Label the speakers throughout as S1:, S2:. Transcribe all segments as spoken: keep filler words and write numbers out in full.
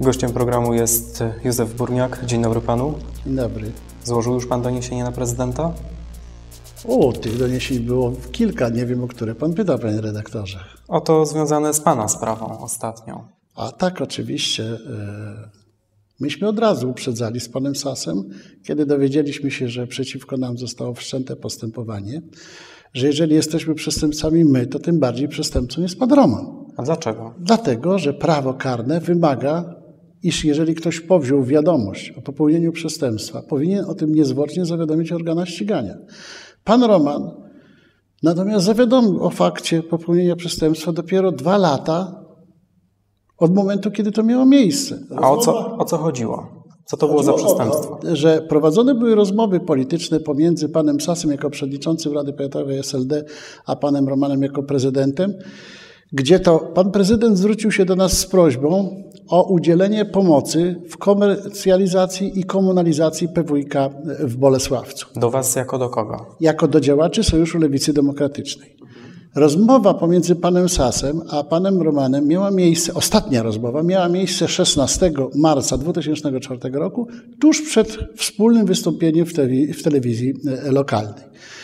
S1: Gościem programu jest Józef Burniak. Dzień dobry panu.
S2: Dzień dobry.
S1: Złożył już pan doniesienie na prezydenta?
S2: O, tych doniesień było kilka, nie wiem, o które pan pyta, panie redaktorze.
S1: O to związane z pana sprawą ostatnią.
S2: A tak, oczywiście. Myśmy od razu uprzedzali z panem Sasem, kiedy dowiedzieliśmy się, że przeciwko nam zostało wszczęte postępowanie, że jeżeli jesteśmy przestępcami my, to tym bardziej przestępcą jest pan Roman.
S1: A dlaczego?
S2: Dlatego, że prawo karne wymaga, iż jeżeli ktoś powziął wiadomość o popełnieniu przestępstwa, powinien o tym niezwłocznie zawiadomić organa ścigania. Pan Roman natomiast zawiadomił o fakcie popełnienia przestępstwa dopiero dwa lata od momentu, kiedy to miało miejsce.
S1: A o co, o co chodziło? Co to było za przestępstwo?
S2: To, że prowadzone były rozmowy polityczne pomiędzy panem Sasem jako przewodniczącym Rady Powiatowej S L D, a panem Romanem jako prezydentem, gdzie to pan prezydent zwrócił się do nas z prośbą o udzielenie pomocy w komercjalizacji i komunalizacji P W I K w Bolesławcu.
S1: Do was jako do kogo?
S2: Jako do działaczy Sojuszu Lewicy Demokratycznej. Rozmowa pomiędzy panem Sasem a panem Romanem miała miejsce, ostatnia rozmowa miała miejsce szesnastego marca dwa tysiące czwartego roku, tuż przed wspólnym wystąpieniem w, te, w telewizji lokalnej.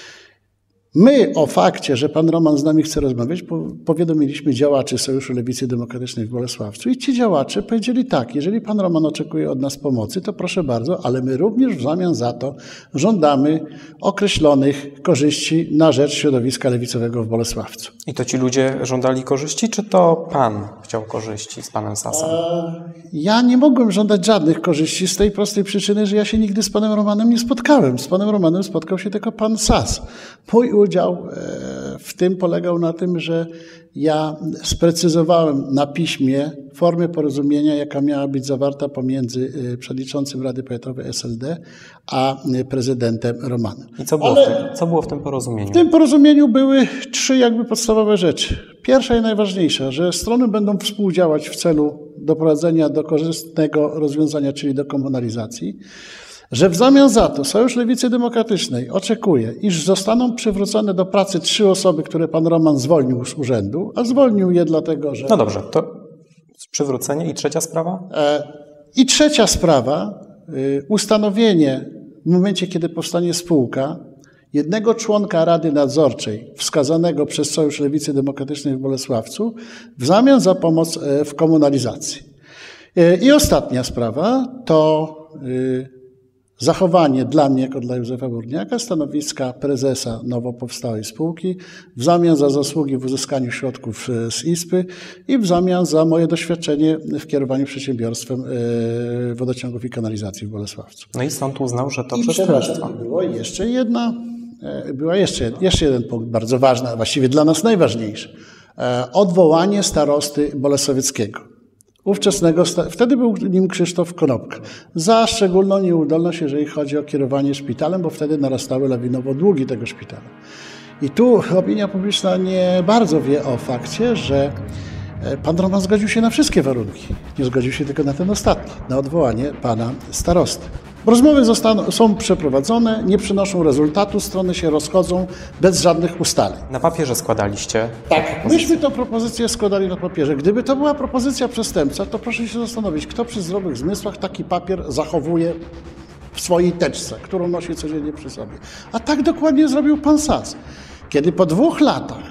S2: My o fakcie, że pan Roman z nami chce rozmawiać, powiadomiliśmy działaczy Sojuszu Lewicy Demokratycznej w Bolesławcu i ci działacze powiedzieli tak, jeżeli pan Roman oczekuje od nas pomocy, to proszę bardzo, ale my również w zamian za to żądamy określonych korzyści na rzecz środowiska lewicowego w Bolesławcu.
S1: I to ci ludzie żądali korzyści, czy to pan chciał korzyści z panem Sasem?
S2: Ja nie mogłem żądać żadnych korzyści z tej prostej przyczyny, że ja się nigdy z panem Romanem nie spotkałem. Z panem Romanem spotkał się tylko pan Sas. Mój udział w tym polegał na tym, że ja sprecyzowałem na piśmie formę porozumienia, jaka miała być zawarta pomiędzy przewodniczącym Rady Powiatowej S L D a prezydentem Romanem.
S1: I co było, Ale w, tym, co było w tym porozumieniu?
S2: W tym porozumieniu były trzy jakby podstawowe rzeczy. Pierwsza i najważniejsza, że strony będą współdziałać w celu doprowadzenia do korzystnego rozwiązania, czyli do komunalizacji. Że w zamian za to Sojusz Lewicy Demokratycznej oczekuje, iż zostaną przywrócone do pracy trzy osoby, które pan Roman zwolnił z urzędu, a zwolnił je dlatego, że...
S1: No dobrze, to przywrócenie. I trzecia sprawa?
S2: I trzecia sprawa, ustanowienie w momencie, kiedy powstanie spółka, jednego członka Rady Nadzorczej wskazanego przez Sojusz Lewicy Demokratycznej w Bolesławcu w zamian za pomoc w komunalizacji. I ostatnia sprawa to zachowanie dla mnie, jako dla Józefa Burniaka, stanowiska prezesa nowo powstałej spółki w zamian za zasługi w uzyskaniu środków z I S P y i w zamian za moje doświadczenie w kierowaniu przedsiębiorstwem wodociągów i kanalizacji w Bolesławcu.
S1: No i sąd uznał, że to
S2: I
S1: przestępstwo.
S2: Było jeszcze jedna, była jeszcze, jeszcze jeden punkt bardzo ważny, a właściwie dla nas najważniejszy. Odwołanie starosty bolesławieckiego. Ówczesnego, wtedy był nim Krzysztof Konopka, za szczególną nieudolność, jeżeli chodzi o kierowanie szpitalem, bo wtedy narastały lawinowo długi tego szpitala. I tu opinia publiczna nie bardzo wie o fakcie, że pan Roman zgodził się na wszystkie warunki. Nie zgodził się tylko na ten ostatni, na odwołanie pana starosty. Rozmowy zostaną, są przeprowadzone, nie przynoszą rezultatu, strony się rozchodzą bez żadnych ustaleń.
S1: Na papierze składaliście?
S2: Tak, myśmy tę propozycję składali na papierze. Gdyby to była propozycja przestępca, to proszę się zastanowić, kto przy zdrowych zmysłach taki papier zachowuje w swojej teczce, którą nosi codziennie przy sobie. A tak dokładnie zrobił pan Sas. Kiedy po dwóch latach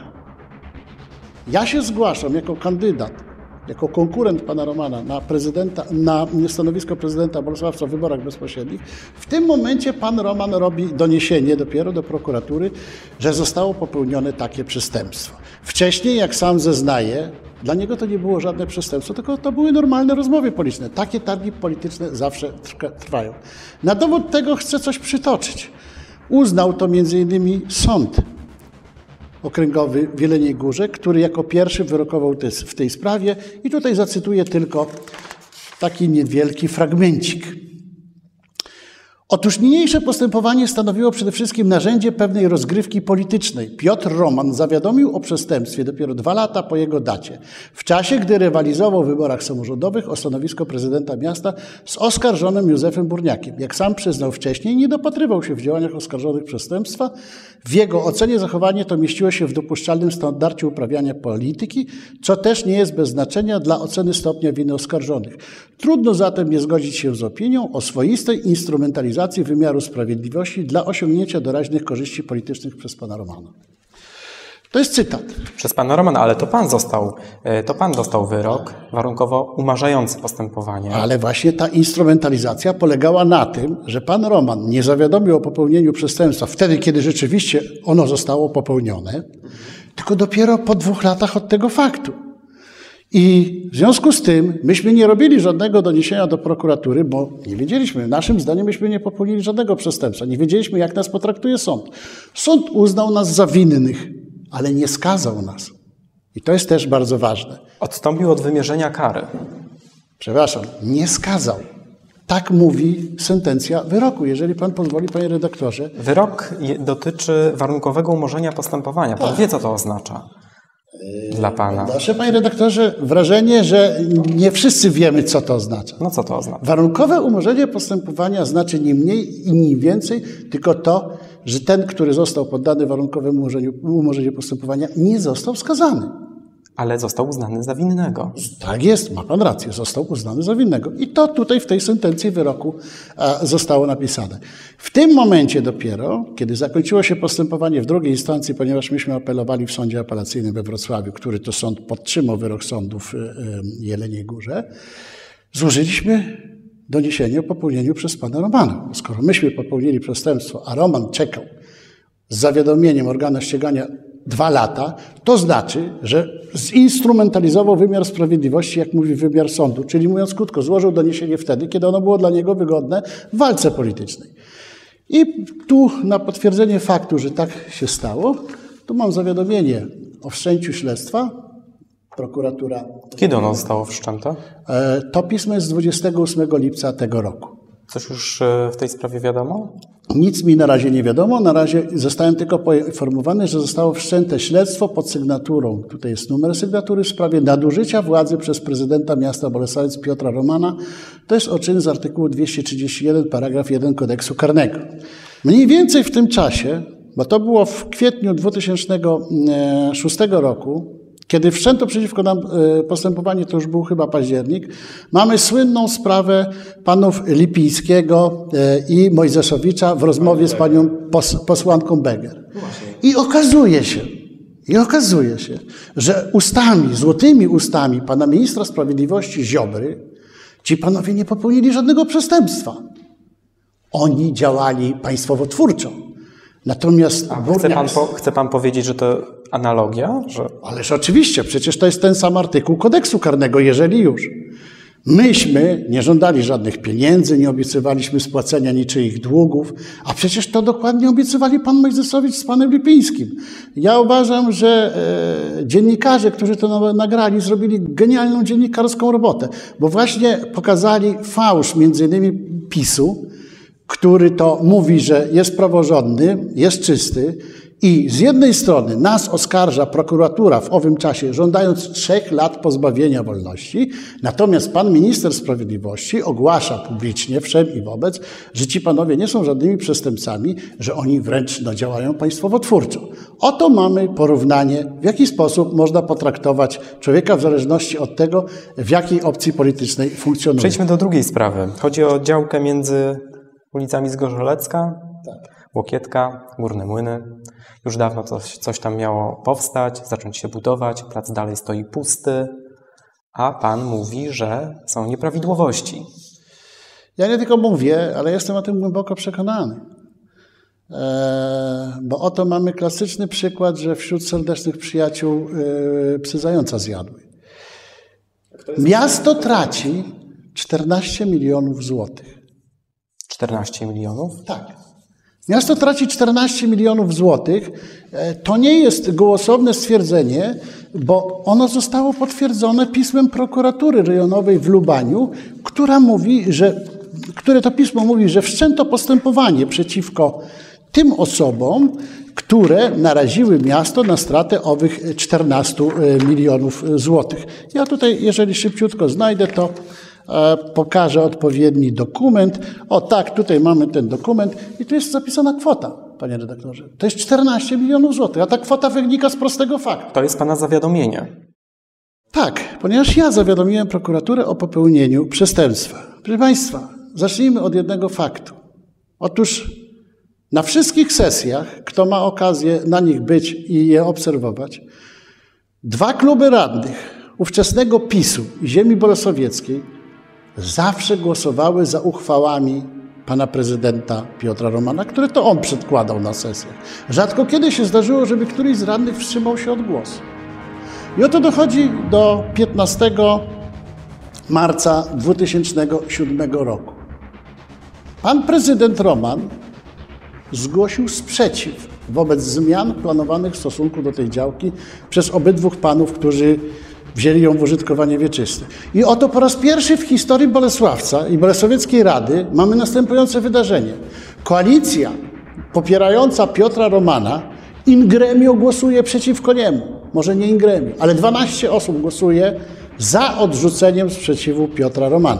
S2: ja się zgłaszam jako kandydat, jako konkurent pana Romana na prezydenta, na stanowisko prezydenta Bolesławca w wyborach bezpośrednich, w tym momencie pan Roman robi doniesienie dopiero do prokuratury, że zostało popełnione takie przestępstwo. Wcześniej, jak sam zeznaje, dla niego to nie było żadne przestępstwo, tylko to były normalne rozmowy polityczne. Takie targi polityczne zawsze trwają. Na dowód tego chcę coś przytoczyć. Uznał to między innymi sąd okręgowy w Jeleniej Górze, który jako pierwszy wyrokował w tej sprawie. I tutaj zacytuję tylko taki niewielki fragmencik. Otóż niniejsze postępowanie stanowiło przede wszystkim narzędzie pewnej rozgrywki politycznej. Piotr Roman zawiadomił o przestępstwie dopiero dwa lata po jego dacie, w czasie, gdy rywalizował w wyborach samorządowych o stanowisko prezydenta miasta z oskarżonym Józefem Burniakiem. Jak sam przyznał wcześniej, nie dopatrywał się w działaniach oskarżonych przestępstwa. W jego ocenie zachowanie to mieściło się w dopuszczalnym standardzie uprawiania polityki, co też nie jest bez znaczenia dla oceny stopnia winy oskarżonych. Trudno zatem nie zgodzić się z opinią o swoistej instrumentalizacji wymiaru sprawiedliwości dla osiągnięcia doraźnych korzyści politycznych przez pana Romana. To jest cytat.
S1: Przez pana Romana, ale to pan został, to pan dostał wyrok warunkowo umarzający postępowanie.
S2: Ale właśnie ta instrumentalizacja polegała na tym, że pan Roman nie zawiadomił o popełnieniu przestępstwa wtedy, kiedy rzeczywiście ono zostało popełnione, tylko dopiero po dwóch latach od tego faktu. I w związku z tym myśmy nie robili żadnego doniesienia do prokuratury, bo nie wiedzieliśmy. Naszym zdaniem myśmy nie popełnili żadnego przestępstwa. Nie wiedzieliśmy, jak nas potraktuje sąd. Sąd uznał nas za winnych, ale nie skazał nas. I to jest też bardzo ważne.
S1: Odstąpił od wymierzenia kary.
S2: Przepraszam, nie skazał. Tak mówi sentencja wyroku, jeżeli pan pozwoli, panie redaktorze.
S1: Wyrok dotyczy warunkowego umorzenia postępowania. Pan
S2: Tak.
S1: wie, co to oznacza dla pana.
S2: Proszę, panie redaktorze, wrażenie, że nie wszyscy wiemy, co to oznacza.
S1: No co to oznacza?
S2: Warunkowe umorzenie postępowania znaczy nie mniej i nie więcej, tylko to, że ten, który został poddany warunkowemu umorzeniu, umorzeniu postępowania, nie został skazany.
S1: Ale został uznany za winnego.
S2: Tak jest, ma pan rację, został uznany za winnego. I to tutaj w tej sentencji wyroku a, zostało napisane. W tym momencie dopiero, kiedy zakończyło się postępowanie w drugiej instancji, ponieważ myśmy apelowali w sądzie apelacyjnym we Wrocławiu, który to sąd podtrzymał wyrok sądu w y, y, Jeleniej Górze, złożyliśmy doniesienie o popełnieniu przez pana Romana. Skoro myśmy popełnili przestępstwo, a Roman czekał z zawiadomieniem organa ścigania dwa lata, to znaczy, że zinstrumentalizował wymiar sprawiedliwości, jak mówi wymiar sądu, czyli mówiąc krótko, złożył doniesienie wtedy, kiedy ono było dla niego wygodne w walce politycznej. I tu na potwierdzenie faktu, że tak się stało, tu mam zawiadomienie o wszczęciu śledztwa. Prokuratura.
S1: Kiedy ono zostało wszczęte?
S2: E, to pismo jest z dwudziestego ósmego lipca tego roku.
S1: Coś już e, w tej sprawie wiadomo?
S2: Nic mi na razie nie wiadomo. Na razie zostałem tylko poinformowany, że zostało wszczęte śledztwo pod sygnaturą, tutaj jest numer sygnatury, w sprawie nadużycia władzy przez prezydenta miasta Bolesławiec Piotra Romana. To jest odczyn z artykułu dwieście trzydzieści jeden, paragraf jeden Kodeksu Karnego. Mniej więcej w tym czasie, bo to było w kwietniu dwa tysiące szóstego roku, kiedy wszczęto przeciwko nam postępowanie, to już był chyba październik, mamy słynną sprawę panów Lipińskiego i Mojzeszowicza w rozmowie z panią pos, posłanką Beger. I okazuje się, i okazuje się, że ustami, złotymi ustami pana ministra sprawiedliwości Ziobry, ci panowie nie popełnili żadnego przestępstwa. Oni działali państwowo-twórczo. Natomiast
S1: A chce, pan po, chce pan powiedzieć, że to analogia? Że...
S2: Ależ oczywiście, przecież to jest ten sam artykuł Kodeksu Karnego, jeżeli już. Myśmy nie żądali żadnych pieniędzy, nie obiecywaliśmy spłacenia niczyich długów, a przecież to dokładnie obiecywali pan Mojzesowicz z panem Lipińskim. Ja uważam, że e, dziennikarze, którzy to nagrali, zrobili genialną dziennikarską robotę, bo właśnie pokazali fałsz między innymi PiSu, który to mówi, że jest praworządny, jest czysty i z jednej strony nas oskarża prokuratura w owym czasie, żądając trzech lat pozbawienia wolności, natomiast pan minister sprawiedliwości ogłasza publicznie, wszem i wobec, że ci panowie nie są żadnymi przestępcami, że oni wręcz no, działają państwowo-twórczo. Oto mamy porównanie, w jaki sposób można potraktować człowieka w zależności od tego, w jakiej opcji politycznej funkcjonuje.
S1: Przejdźmy do drugiej sprawy. Chodzi o działkę między ulicami Zgorzelecka, tak. Łokietka, Górne Młyny. Już dawno coś, coś tam miało powstać, zacząć się budować, plac dalej stoi pusty, a pan mówi, że są nieprawidłowości.
S2: Ja nie tylko mówię, ale jestem o tym głęboko przekonany. Eee, bo oto mamy klasyczny przykład, że wśród serdecznych przyjaciół e, psy zająca zjadły. Miasto traci czternaście milionów złotych.
S1: czternaście milionów?
S2: Tak. Miasto traci czternaście milionów złotych. To nie jest gołosłowne stwierdzenie, bo ono zostało potwierdzone pismem prokuratury rejonowej w Lubaniu, która mówi, że które to pismo mówi, że wszczęto postępowanie przeciwko tym osobom, które naraziły miasto na stratę owych czternastu milionów złotych. Ja tutaj, jeżeli szybciutko znajdę, to e, pokażę odpowiedni dokument. O tak, tutaj mamy ten dokument i tu jest zapisana kwota, panie redaktorze. To jest czternaście milionów złotych, a ta kwota wynika z prostego faktu.
S1: To jest pana zawiadomienie.
S2: Tak, ponieważ ja zawiadomiłem prokuraturę o popełnieniu przestępstwa. Proszę państwa, zacznijmy od jednego faktu. Otóż na wszystkich sesjach, kto ma okazję na nich być i je obserwować, dwa kluby radnych ówczesnego PiSu i ziemi bolesławieckiej zawsze głosowały za uchwałami pana prezydenta Piotra Romana, które to on przedkładał na sesjach. Rzadko kiedy się zdarzyło, żeby któryś z radnych wstrzymał się od głosu. I oto dochodzi do piętnastego marca dwa tysiące siódmego roku. Pan prezydent Roman zgłosił sprzeciw wobec zmian planowanych w stosunku do tej działki przez obydwu panów, którzy wzięli ją w użytkowanie wieczyste. I oto po raz pierwszy w historii Bolesławca i Bolesławieckiej Rady mamy następujące wydarzenie. Koalicja popierająca Piotra Romana in gremio głosuje przeciwko niemu. Może nie in gremio, ale dwanaście osób głosuje za odrzuceniem sprzeciwu Piotra Romana.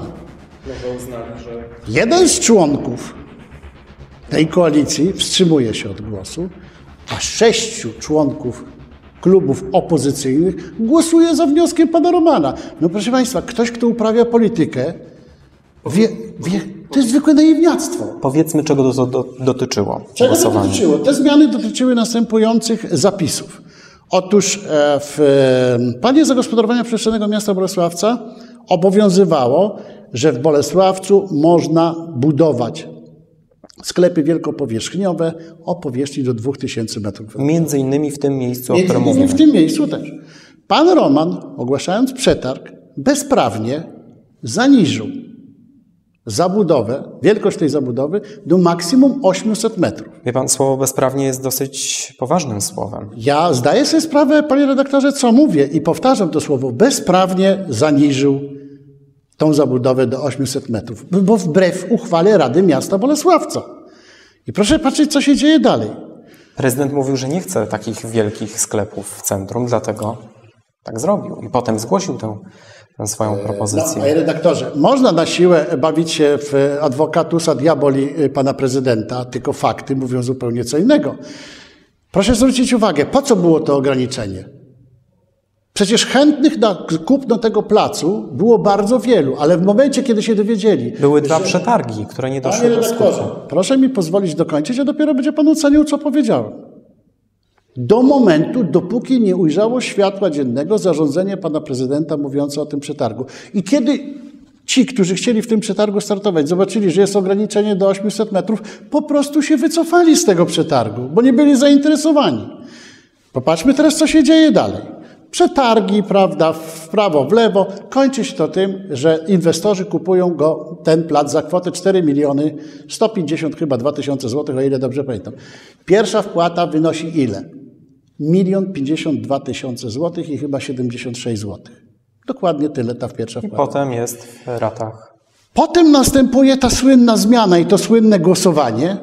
S2: Jeden z członków tej koalicji wstrzymuje się od głosu, a sześciu członków klubów opozycyjnych głosuje za wnioskiem pana Romana. No proszę państwa, ktoś, kto uprawia politykę, wie, wie, to jest zwykłe naiwniactwo.
S1: Powiedzmy, czego to do, dotyczyło
S2: Czego to
S1: głosowanie.
S2: dotyczyło? Te zmiany dotyczyły następujących zapisów. Otóż w planie zagospodarowania przestrzennego miasta Bolesławca obowiązywało, że w Bolesławcu można budować sklepy wielkopowierzchniowe o powierzchni do dwóch tysięcy metrów.
S1: Między innymi w tym miejscu, o
S2: Między
S1: którym
S2: innymi
S1: mówimy.
S2: w tym miejscu też. Pan Roman, ogłaszając przetarg, bezprawnie zaniżył zabudowę, wielkość tej zabudowy do maksimum osiemset metrów.
S1: Wie pan, słowo bezprawnie jest dosyć poważnym słowem.
S2: Ja zdaję sobie sprawę, panie redaktorze, co mówię i powtarzam to słowo. Bezprawnie zaniżył tą zabudowę do osiemset metrów, bo wbrew uchwale Rady Miasta Bolesławca. I proszę patrzeć, co się dzieje dalej.
S1: Prezydent mówił, że nie chce takich wielkich sklepów w centrum, dlatego tak zrobił. I potem zgłosił tę, tę swoją propozycję.
S2: No, panie redaktorze, można na siłę bawić się w advocatusa diaboli pana prezydenta, tylko fakty mówią zupełnie co innego. Proszę zwrócić uwagę, po co było to ograniczenie? Przecież chętnych na kupno tego placu było bardzo wielu, ale w momencie, kiedy się dowiedzieli...
S1: Były dwa
S2: że...
S1: przetargi, które nie doszły
S2: Panie
S1: do
S2: redaktorze,
S1: skutku.
S2: proszę mi pozwolić dokończyć, a dopiero będzie pan ocenił, co powiedziałem. Do momentu, dopóki nie ujrzało światła dziennego zarządzenie pana prezydenta mówiące o tym przetargu. I kiedy ci, którzy chcieli w tym przetargu startować, zobaczyli, że jest ograniczenie do osiemset metrów, po prostu się wycofali z tego przetargu, bo nie byli zainteresowani. Popatrzmy teraz, co się dzieje dalej. Przetargi, prawda, w prawo, w lewo. Kończy się to tym, że inwestorzy kupują go, ten plac, za kwotę cztery miliony sto pięćdziesiąt chyba dwa tysiące złotych, o ile dobrze pamiętam. Pierwsza wpłata wynosi ile? Milion pięćdziesiąt dwa tysiące złotych i chyba siedemdziesiąt sześć złotych. Dokładnie tyle ta pierwsza
S1: I
S2: wpłata.
S1: potem jest w ratach.
S2: Potem następuje ta słynna zmiana i to słynne głosowanie.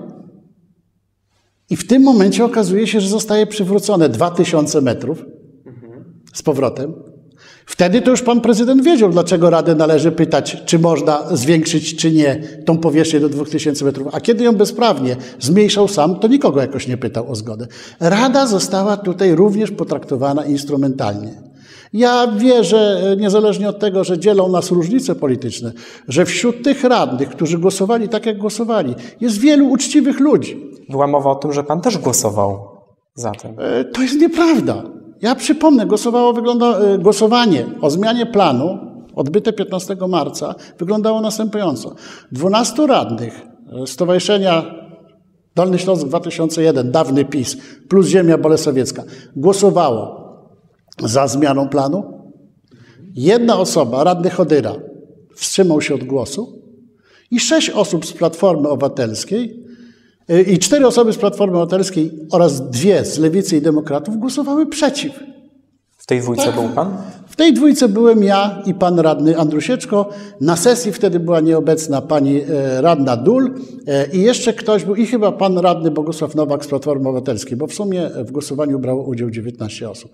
S2: I w tym momencie okazuje się, że zostaje przywrócone dwa tysiące metrów z powrotem. Wtedy to już pan prezydent wiedział, dlaczego Radę należy pytać, czy można zwiększyć, czy nie, tą powierzchnię do dwóch tysięcy metrów. A kiedy ją bezprawnie zmniejszał sam, to nikogo jakoś nie pytał o zgodę. Rada została tutaj również potraktowana instrumentalnie. Ja wierzę, niezależnie od tego, że dzielą nas różnice polityczne, że wśród tych radnych, którzy głosowali tak, jak głosowali, jest wielu uczciwych ludzi.
S1: Była mowa o tym, że pan też głosował za tym.
S2: To jest nieprawda. Ja przypomnę, głosowało, wygląda, głosowanie o zmianie planu odbyte piętnastego marca wyglądało następująco. dwunastu radnych Stowarzyszenia Dolny Śląsk dwa tysiące jeden, dawny PiS, plus Ziemia Bolesławiecka, głosowało za zmianą planu. Jedna osoba, radny Chodyra, wstrzymał się od głosu i sześć osób z Platformy Obywatelskiej i cztery osoby z Platformy Obywatelskiej oraz dwie z Lewicy i Demokratów głosowały przeciw.
S1: W tej dwójce
S2: Tak.
S1: był pan?
S2: tej dwójce byłem ja i pan radny Andrusieczko. Na sesji wtedy była nieobecna pani radna Dul i jeszcze ktoś był, i chyba pan radny Bogusław Nowak z Platformy Obywatelskiej, bo w sumie w głosowaniu brało udział dziewiętnaście osób.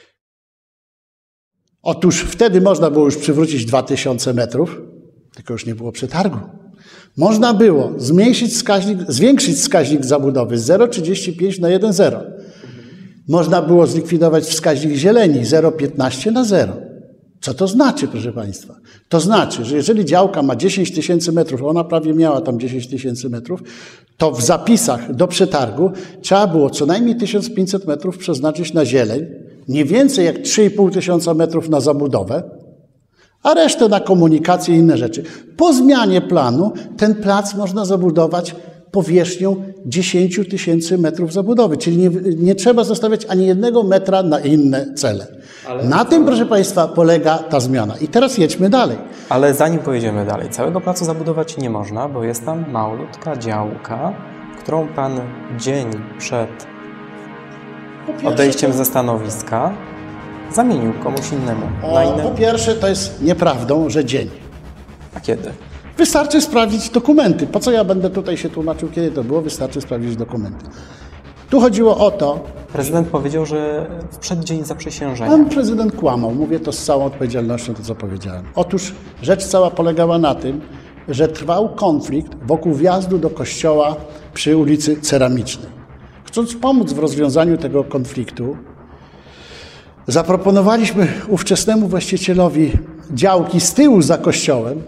S2: Otóż wtedy można było już przywrócić dwa tysiące metrów, tylko już nie było przetargu. Można było zmniejszyć wskaźnik, zwiększyć wskaźnik zabudowy z zero przecinek trzydzieści pięć na jeden przecinek zero. Można było zlikwidować wskaźnik zieleni zero przecinek piętnaście na zero. Co to znaczy, proszę Państwa? To znaczy, że jeżeli działka ma dziesięć tysięcy metrów, ona prawie miała tam dziesięć tysięcy metrów, to w zapisach do przetargu trzeba było co najmniej tysiąc pięćset metrów przeznaczyć na zieleń, nie więcej jak trzy i pół tysiąca metrów na zabudowę, a resztę na komunikację i inne rzeczy. Po zmianie planu ten plac można zabudować powierzchnią dziesięć tysięcy metrów zabudowy, czyli nie, nie trzeba zostawiać ani jednego metra na inne cele. Ale... Na tym, proszę Państwa, polega ta zmiana. I teraz jedźmy dalej.
S1: Ale zanim pojedziemy dalej, całego placu zabudować nie można, bo jest tam malutka działka, którą Pan dzień przed odejściem ze stanowiska zamienił komuś innemu. Na inne...
S2: Po pierwsze, to jest nieprawdą, że dzień.
S1: A kiedy?
S2: Wystarczy sprawdzić dokumenty. Po co ja będę tutaj się tłumaczył, kiedy to było? Wystarczy sprawdzić dokumenty. Tu chodziło o to...
S1: Prezydent powiedział, że w przeddzień zaprzysiężenia.
S2: Pan prezydent kłamał. Mówię to z całą odpowiedzialnością, to co powiedziałem. Otóż rzecz cała polegała na tym, że trwał konflikt wokół wjazdu do kościoła przy ulicy Ceramicznej. Chcąc pomóc w rozwiązaniu tego konfliktu, zaproponowaliśmy ówczesnemu właścicielowi działki z tyłu za kościołem,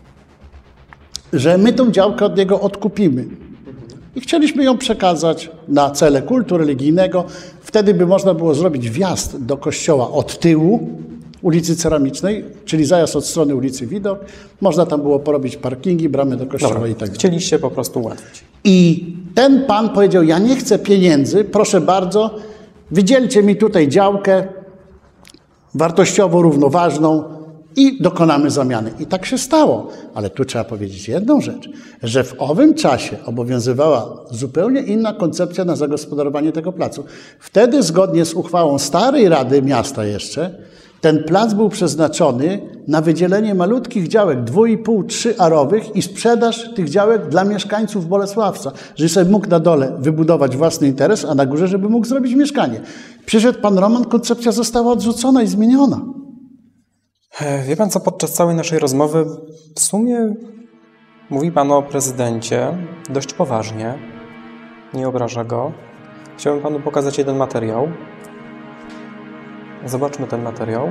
S2: że my tą działkę od niego odkupimy. I chcieliśmy ją przekazać na cele kultu religijnego. Wtedy by można było zrobić wjazd do kościoła od tyłu ulicy Ceramicznej, czyli zajazd od strony ulicy Widok. Można tam było porobić parkingi, bramy do kościoła. Dobra, i tak dalej.
S1: Chcieliście po prostu ułatwić.
S2: I ten pan powiedział, ja nie chcę pieniędzy, proszę bardzo, wydzielcie mi tutaj działkę wartościowo równoważną i dokonamy zamiany. I tak się stało. Ale tu trzeba powiedzieć jedną rzecz, że w owym czasie obowiązywała zupełnie inna koncepcja na zagospodarowanie tego placu. Wtedy zgodnie z uchwałą starej Rady Miasta jeszcze, ten plac był przeznaczony na wydzielenie malutkich działek, dwu i pół, trzyarowych i sprzedaż tych działek dla mieszkańców Bolesławca, żeby sobie mógł na dole wybudować własny interes, a na górze, żeby mógł zrobić mieszkanie. Przyszedł pan Roman, koncepcja została odrzucona i zmieniona.
S1: Wie pan co, podczas całej naszej rozmowy w sumie mówi pan o prezydencie dość poważnie, nie obraża go. Chciałbym panu pokazać jeden materiał. Zobaczmy ten materiał.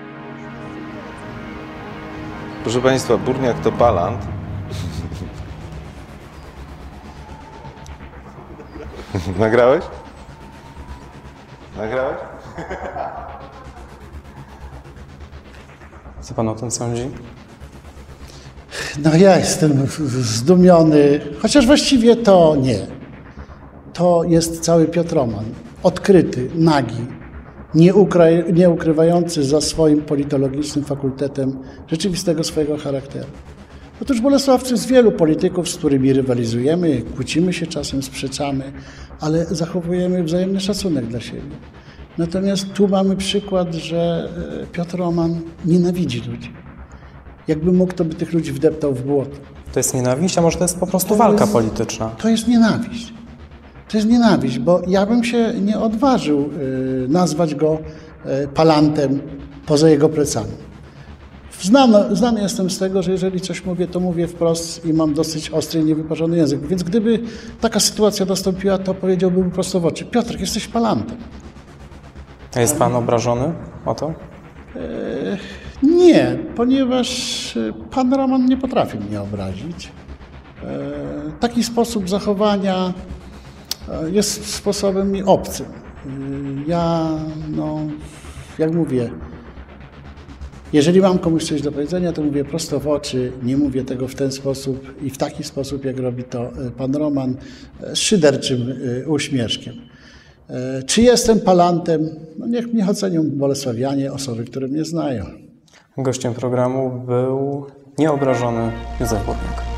S3: Proszę Państwa, Burniak to palant. Nagrałeś? Nagrałeś?
S1: Co pan o tym sądzi?
S2: No ja jestem zdumiony, chociaż właściwie to nie. To jest cały Piotr Roman, odkryty, nagi, nie, ukry, nie ukrywający za swoim politologicznym fakultetem rzeczywistego swojego charakteru. Otóż Bolesławcy z wielu polityków, z którymi rywalizujemy, kłócimy się czasem, sprzeczamy, ale zachowujemy wzajemny szacunek dla siebie. Natomiast tu mamy przykład, że Piotr Roman nienawidzi ludzi. Jakby mógł, to by tych ludzi wdeptał w błoto.
S1: To jest nienawiść, a może to jest po prostu to walka jest, polityczna?
S2: To jest nienawiść. To jest nienawiść, bo ja bym się nie odważył y, nazwać go y, palantem poza jego plecami. Znany, znany jestem z tego, że jeżeli coś mówię, to mówię wprost i mam dosyć ostry i niewyparzony język. Więc gdyby taka sytuacja nastąpiła, to powiedziałbym prosto w oczy: Piotrek, jesteś palantem.
S1: A jest pan obrażony o to?
S2: E, nie, ponieważ pan Roman nie potrafi mnie obrazić. E, taki sposób zachowania jest sposobem mi obcym. E, ja, no, jak mówię, jeżeli mam komuś coś do powiedzenia, to mówię prosto w oczy, nie mówię tego w ten sposób i w taki sposób, jak robi to pan Roman, z szyderczym uśmieszkiem. Czy jestem palantem? No niech mnie ocenią bolesławianie, osoby, które mnie znają.
S1: Gościem programu był nieobrażony Józef Burniak.